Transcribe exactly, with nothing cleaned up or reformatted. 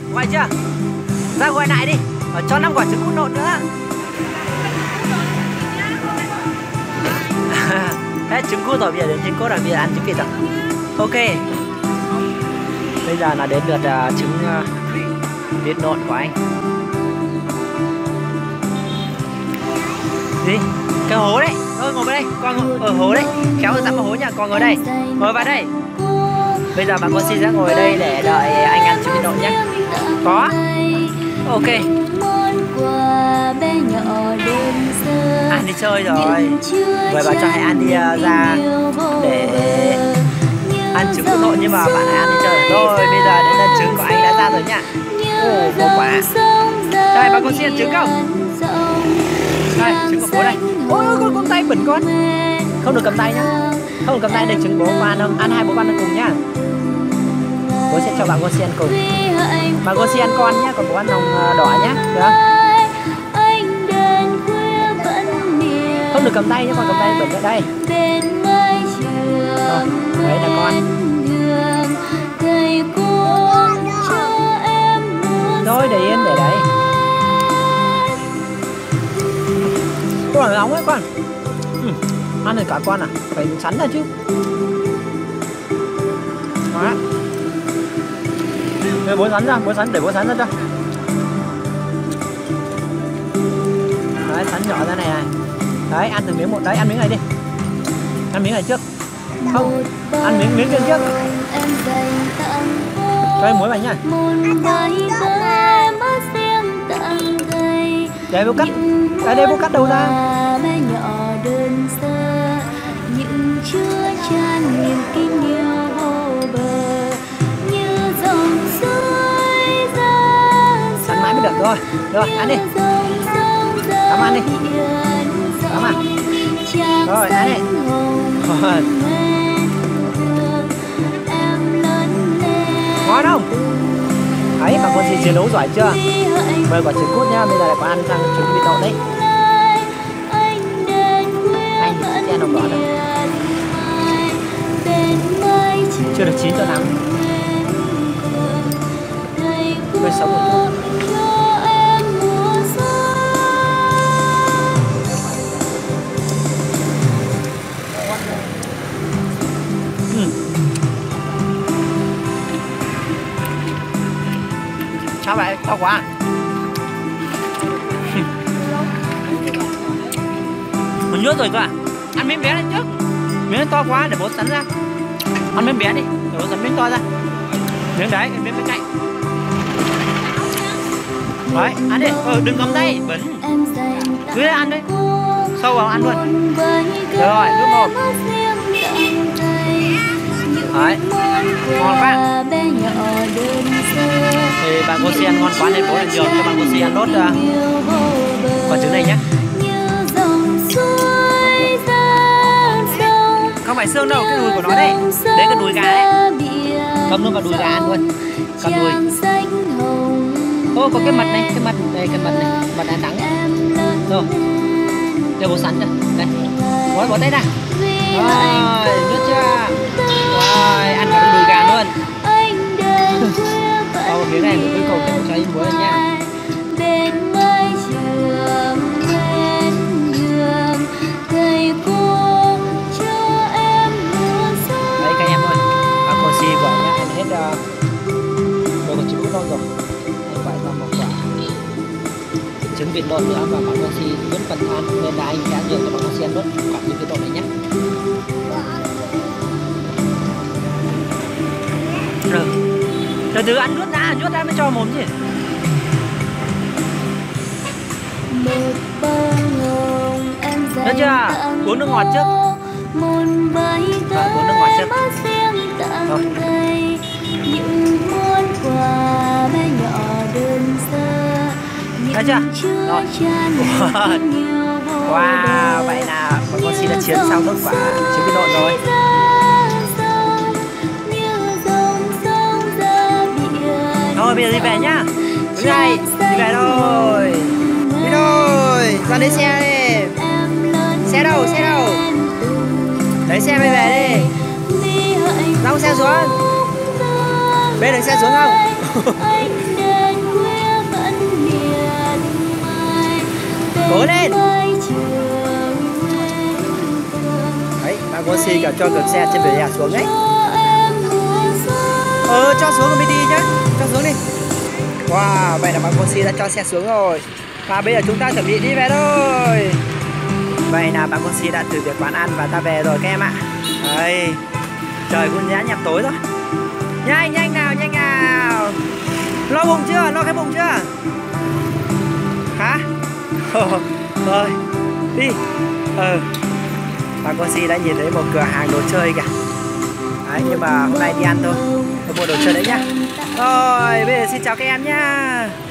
Gọi chưa? Ra gọi lại đi. Và cho năm quả trứng cút nộn nữa. Hết trứng cút rồi, bây giờ đến trứng cốt là bây giờ ăn trứng vịt rồi. Ok. Bây giờ là đến lượt uh, trứng uh, vịt nộn của anh. Gì? Cái hố đấy. Thôi ngồi bên đây, con ở hố đấy. Kéo dặm vào hố nha, con ngồi đây. Ngồi vào đây. Bây giờ bà con xin sẽ ngồi đây để đợi anh ăn trứng vịt nộn nhé. Có. Ok. Ăn đi chơi rồi. Vậy bà cho hãy ăn đi uh, ra để ăn trứng vịt nộn, nhưng mà bạn hãy ăn đi chơi rồi. Bây giờ đến lần trứng của anh đã ra rồi nhá. Ồ, một quả. Đây, bà con xin ăn trứng không? Đây, trứng của bố đây. Ôi ôi, con, con tay bẩn con. Không được cầm tay nhá. Không được cầm tay để trứng bố con ăn không? Ăn hai bố con ăn cùng nhá. Bố sẽ cho bà con si ăn cùng. Bà con si ăn con nhá, còn bố ăn lòng đỏ nhá, được không? Không được cầm tay nhá, còn cầm tay bẩn ở đây. Rồi, đấy là con. Rồi, để yên, để đấy. Con là nóng ấy con. Ừ. Ăn được cả con à? Phải sắn ra chứ. Đó. Để bố sắn ra, bố sắn, để bố sắn ra cho. Đấy, sắn nhỏ ra này này. Đấy, ăn từng miếng một. Đấy, ăn miếng này đi. Ăn miếng này trước. Không, ăn miếng miếng kia trước. Cho em muối vào nhá. Để bố cắt. Đây, đây bố cắt đầu ra. Sắn mãi mới được rồi. Rồi, ăn đi. Cảm ăn đi. Cảm ăn. Rồi, ăn đi. Rồi. Ngon không? Đấy, bà con gì chiến đấu giỏi chưa? Mời quả trứng cút nhá, bây giờ lại có ăn sang trứng vịt nộn đấy. Anh thì che nồng đỏ rồi. Chưa được chín cho lắm. Hơi sống một chút. Sao vậy? To quá. Mình nhớ rồi cơ à? Ăn miếng bé lên trước. Miếng to quá để bố sắn ra. Ăn miếng bé đi, để bố sắn miếng to ra. Miếng đấy, miếng bên cạnh. Đấy, ăn đi. Ừ, đừng cầm tay, bẩn. Cứ ăn đi. Sâu vào ăn luôn. Rồi, nước một. Đấy, ngon quá. Thì bạn cô si ăn ngon quá nên bố lại nhường cho bạn cô si ăn nốt uh, quả trứng này nhé. Không phải xương đâu, cái đùi của nó đây. Đấy cái đùi gà đấy. Cầm luôn vào đùi gà ăn luôn. Cầm đùi. Ô, có cái mật này, cái mật đây, cái mật này, mật ăn đắng. Rồi, để bố sắn rồi. Đây, bố bỏ tay ra. Rồi, nhốt chưa? Rồi, ăn cả đùi gà luôn. Có một miếng này cuối cùng để cho em muối lên nha. Đấy các em ơi, bà cô si vừa nhá, em hết rồi còn trứng cút nộn rồi. Anh phải vào một quả trứng vịt nộn nữa và bà cô si vẫn cần ăn nên là anh sẽ nhường cho bà cô si ăn nốt quả trứng vịt nộn này nhé. Rồi. Từ từ ăn nuốt ra, nuốt ra mới cho mồm chứ. Được chưa? Uống nước ngọt trước. Rồi, uống nước ngọt trước. Rồi. Được chưa? Rồi. Wow, vậy là bọn con xin đã chiến xong nốt quả trứng vịt nộn rồi. Thôi bây giờ đi về nhá. Đúng rồi, đi về thôi. Đi thôi, ra lấy xe đi. Xe đâu, xe đâu? Lấy xe mới về đi. Rong xe xuống. Bê được xe xuống không? Cố lên. Đấy, bác cô Si cả cho cực xe trên vỉa hè xuống ấy. Ờ, cho xuống rồi mới đi nhá. Cho xuống đi. Wow, vậy là bác cô Si đã cho xe xuống rồi. Và bây giờ chúng ta chuẩn bị đi về thôi. Vậy là bác cô Si đã từ việc quán ăn và ta về rồi các em ạ. Đây, trời cũng đã nhằm tối rồi. Nhanh, nhanh nào, nhanh nào. Lo bụng chưa? Lo cái bụng chưa? Hả? Thôi, đi. Ừ. Bà cô Si đã nhìn thấy một cửa hàng đồ chơi kìa. Đấy, nhưng mà hôm nay đi ăn thôi. Tôi mua đồ chơi đấy nhá. Rồi, bây giờ xin chào các em nhá.